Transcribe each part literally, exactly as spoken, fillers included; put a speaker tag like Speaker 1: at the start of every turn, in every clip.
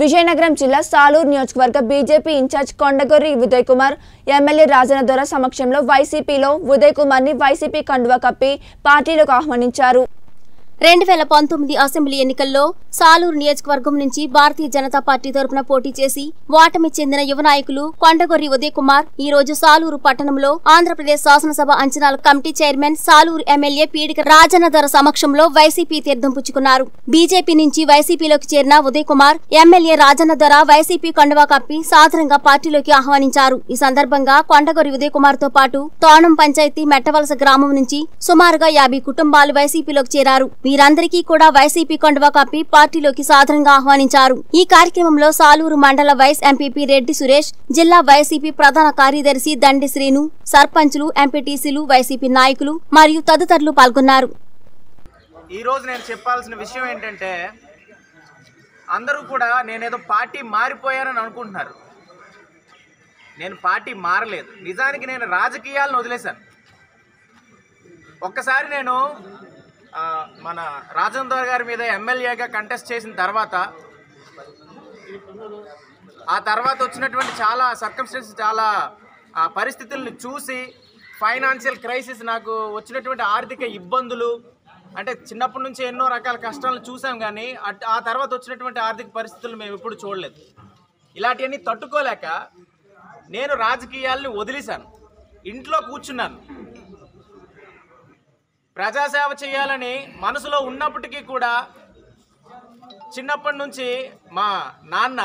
Speaker 1: విజయనగరం జిల్లా సాలూరు నియోజకవర్గ BJP in charge Kondagorri Uday Kumar MLA Rajanna Dora సమక్షంలో వైసీపీలో ఉదయ్ కుమార్ ని వైసీపీ కండువా కప్పి పార్టీలోకి ఆహ్వానించారు.
Speaker 2: రెండు వేల పంతొమ్మిది అసెంబ్లీ ఎన్నికల్లో సాలూరు నియోజకవర్గం నుంచి భారతీయ జనతా పార్టీ తరపున పోటీ చేసి ఓటమి చెందిన యువ నాయకులు కొండగొర్రి ఉదయ్ కుమార్ ఈ రోజు సాలూరు పట్టణంలో ఆంధ్రప్రదేశ్ శాసనసభ అంచనాల committee chairman Saluru MLA Peedika Rajanna Dora సమక్షంలో వైసీపీ తీర్థం పుచ్చుకున్నారు. బీజేపీ నుంచి వైసీపీలోకి చేరిన ఉదయ్ కుమార్ ఎమ్మెల్యే రాజన్న దొర వైసీపీ కండువా కప్పి సాదరంగా పార్టీలోకి ఆహ్వానించారు. ఈ సందర్భంగా కొండగొర్రి ఉదయ్ కుమార్ తో పాటు తోనం పంచాయతీ మెట్టవలస గ్రామం నుంచి సుమారుగా యాభై కుటుంబాలు వైసీపీలోకి చేరారు. వీరందరికీ కూడా వైసీపీ కండువా కప్పి పార్టీలోకి సాదరంగా ఆహ్వానించారు. ఈ కార్యక్రమంలో సాలూరు మండల వైస్ ఎంపీపీ రెడ్డి సురేష్, జిల్లా వైసీపీ ప్రధాన కార్యదర్శి దండి శ్రీను, సర్పంచులు, ఎంపీటీసీలు, వైసీపీ నాయకులు మరియు తదితరులు పాల్గొన్నారు.
Speaker 3: ఈ రోజు నేను చెప్పాల్సిన విషయం ఏంటంటే, అందరూ కూడా నేనేదో పార్టీ మారిపోయానని అనుకుంటున్నారు. నేను పార్టీ మారలేదు. నిజానికి నేను రాజకీయాలను వదిలేశాను. ఒక్కసారి నేను మన రాజన్న దొర గారి మీద ఎమ్మెల్యేగా కంటెస్ట్ చేసిన తర్వాత ఆ తర్వాత వచ్చినటువంటి చాలా సర్కమ్స్టెన్సెస్, చాలా పరిస్థితులను చూసి, ఫైనాన్షియల్ క్రైసిస్, నాకు వచ్చినటువంటి ఆర్థిక ఇబ్బందులు, అంటే చిన్నప్పటి నుంచి ఎన్నో రకాల కష్టాలను చూసాం, కానీ ఆ తర్వాత వచ్చినటువంటి ఆర్థిక పరిస్థితులు మేము ఎప్పుడు చూడలేదు. ఇలాంటివన్నీ తట్టుకోలేక నేను రాజకీయాల్ని వదిలేశాను. ఇంట్లో కూర్చున్నాను. ప్రజాసేవ చేయాలని మనసులో ఉన్నప్పటికీ కూడా చిన్నప్పటి నుంచి మా నాన్న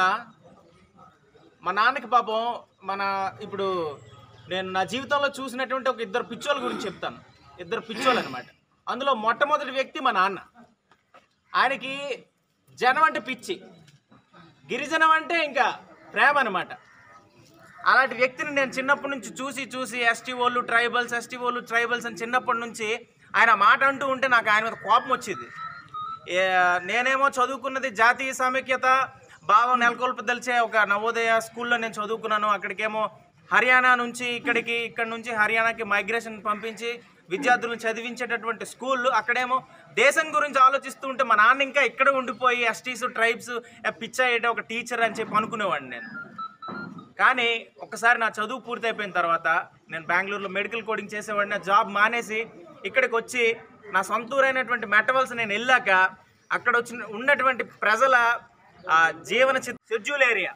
Speaker 3: మా నాన్నకి పాపం మన ఇప్పుడు నేను నా జీవితంలో చూసినటువంటి ఒక ఇద్దరు పిచ్చోళ్ళ గురించి చెప్తాను. ఇద్దరు పిచ్చోళ్ళు అనమాట. అందులో మొట్టమొదటి వ్యక్తి మా నాన్న. ఆయనకి జనం అంటే పిచ్చి, గిరిజనం అంటే ఇంకా ప్రేమ అనమాట. అలాంటి వ్యక్తిని నేను చిన్నప్పటి నుంచి చూసి చూసి ఎస్టీ వాళ్ళు ట్రైబల్స్ ఎస్టీ వాళ్ళు ట్రైబల్స్ అని చిన్నప్పటి నుంచి ఆయన మాట అంటూ ఉంటే నాకు ఆయన మీద కోపం వచ్చేది. నేనేమో చదువుకున్నది జాతీయ సమైక్యత భావం నెలకొల్పదలిచే ఒక నవోదయ స్కూల్లో నేను చదువుకున్నాను. అక్కడికేమో హర్యానా నుంచి ఇక్కడికి, ఇక్కడి నుంచి హర్యానాకి మైగ్రేషన్ పంపించి విద్యార్థులను చదివించేటటువంటి స్కూళ్ళు. అక్కడేమో దేశం గురించి ఆలోచిస్తూ ఉంటే మా నాన్న ఇంకా ఇక్కడ ఉండిపోయి ఎస్టీస్ ట్రైబ్స్ పిచ్చ అయ్యేట ఒక టీచర్ అని చెప్పి అనుకునేవాడిని నేను. కానీ ఒకసారి నా చదువు పూర్తయిపోయిన తర్వాత నేను బెంగళూరులో మెడికల్ కోడింగ్ చేసేవాడిని. జాబ్ మానేసి ఇక్కడికి వచ్చి నా సొంతూరైనటువంటి మెట్టవలస నేను వెళ్ళాక అక్కడ వచ్చిన ఉన్నటువంటి ప్రజల జీవన షెడ్యూల్ ఏరియా,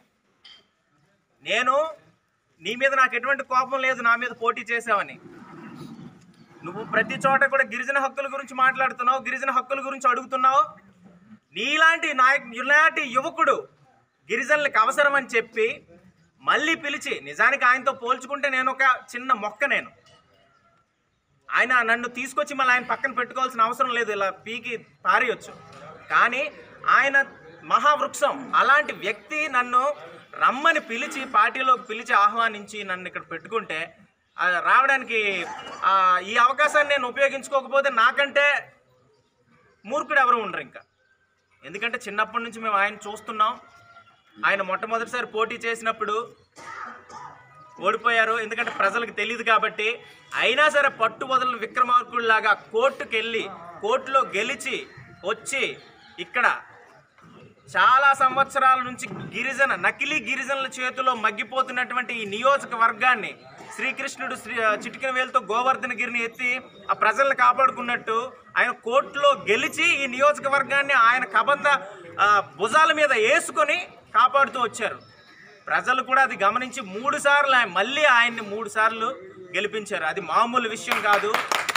Speaker 3: నేను నీ మీద నాకు ఎటువంటి కోపం లేదు, నా మీద పోటీ చేసావని. నువ్వు ప్రతి చోట కూడా గిరిజన హక్కుల గురించి మాట్లాడుతున్నావు, గిరిజన హక్కుల గురించి అడుగుతున్నావు. నీలాంటి నాయకు ఇలాంటి యువకుడు గిరిజనులకు అవసరం అని చెప్పి మళ్ళీ పిలిచి, నిజానికి ఆయనతో పోల్చుకుంటే నేను ఒక చిన్న మొక్క. నేను ఆయన నన్ను తీసుకొచ్చి మళ్ళీ ఆయన పక్కన పెట్టుకోవాల్సిన అవసరం లేదు, ఇలా పీకి పారేయొచ్చు. కానీ ఆయన మహావృక్షం. అలాంటి వ్యక్తి నన్ను రమ్మని పిలిచి, పార్టీలోకి పిలిచి ఆహ్వానించి నన్ను ఇక్కడ పెట్టుకుంటే, రావడానికి ఈ అవకాశాన్ని నేను ఉపయోగించుకోకపోతే నాకంటే మూర్ఖుడు ఎవరు ఉండరు ఇంకా. ఎందుకంటే చిన్నప్పటి నుంచి మేము ఆయన చూస్తున్నాం. ఆయన మొట్టమొదటిసారి పోటీ చేసినప్పుడు ఓడిపోయారు, ఎందుకంటే ప్రజలకు తెలియదు కాబట్టి. అయినా సరే పట్టు వదలని విక్రమార్కుడిలాగా కోర్టుకు వెళ్ళి కోర్టులో గెలిచి వచ్చి ఇక్కడ చాలా సంవత్సరాల నుంచి గిరిజన నకిలీ గిరిజనుల చేతిలో మగ్గిపోతున్నటువంటి ఈ నియోజకవర్గాన్ని శ్రీకృష్ణుడు శ్రీ చిటికిన వేలుతో గోవర్ధనగిరిని ఎత్తి ఆ ప్రజలను కాపాడుకున్నట్టు ఆయన కోర్టులో గెలిచి ఈ నియోజకవర్గాన్ని ఆయన కబంధ భుజాల మీద వేసుకొని కాపాడుతూ వచ్చారు. ప్రజలు కూడా అది గమనించి మూడు సార్లు మళ్ళీ ఆయన్ని మూడు సార్లు గెలిపించారు. అది మామూలు విషయం కాదు.